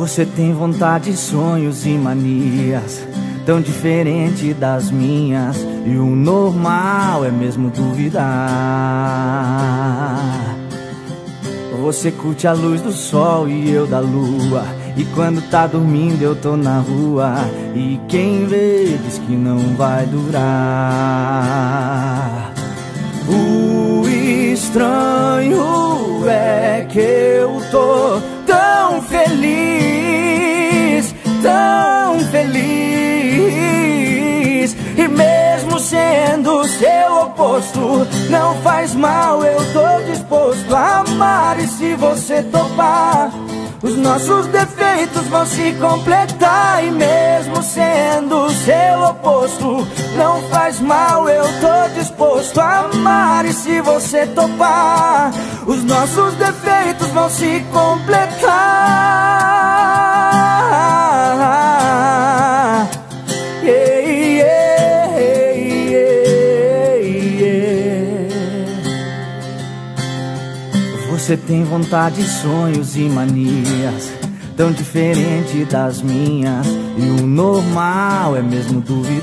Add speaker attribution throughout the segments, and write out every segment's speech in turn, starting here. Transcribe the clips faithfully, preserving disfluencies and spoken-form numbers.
Speaker 1: Você tem vontade, sonhos e manias tão diferente das minhas, e o normal é mesmo duvidar. Você curte a luz do sol e eu da lua, e quando tá dormindo eu tô na rua, e quem vê diz que não vai durar. O estranho é que eu tô tão feliz, tão feliz, e mesmo sendo seu oposto, não faz mal, eu tô disposto a amar. E se você topar, os nossos defeitos vão se completar. E mesmo sendo seu oposto, não faz mal, eu tô disposto a amar. E se você topar, os nossos defeitos vão se completar. Yeah, yeah, yeah, yeah. Você tem vontade, sonhos e manias tão diferente das minhas, e o normal é mesmo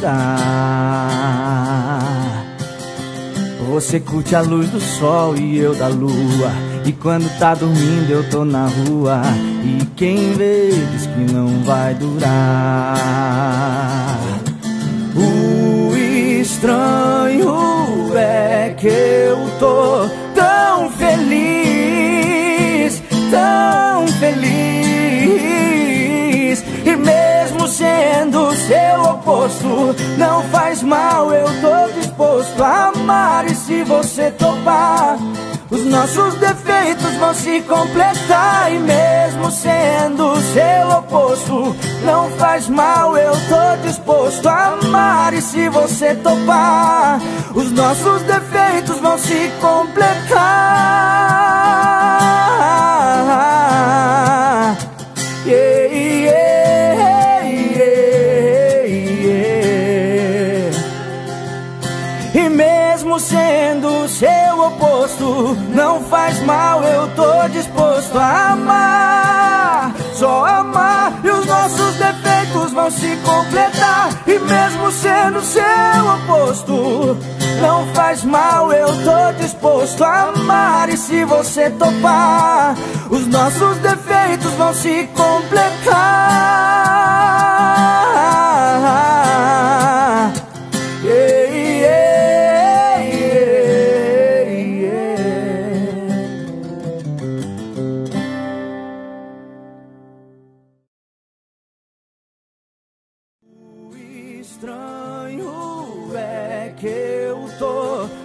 Speaker 1: duvidar. Você curte a luz do sol e eu da lua, e quando tá dormindo eu tô na rua, e quem vê diz que não vai durar. O estranho é que eu tô tão feliz, tão feliz, e mesmo sendo seu oposto, não faz mal, eu tô disposto a amar. E se você topar, os nossos defeitos vão se completar. E mesmo sendo seu oposto, não faz mal, eu tô disposto a amar. E se você topar, os nossos defeitos vão se completar. Yeah, yeah, yeah, yeah. E mesmo sendo seu oposto, não faz mal, eu tô disposto a amar. Só amar e os nossos defeitos vão se completar. E mesmo sendo seu oposto, não faz mal, eu tô disposto a amar. E se você topar, os nossos defeitos vão se completar. Yeah, yeah, yeah, yeah. O estranho é que eu tô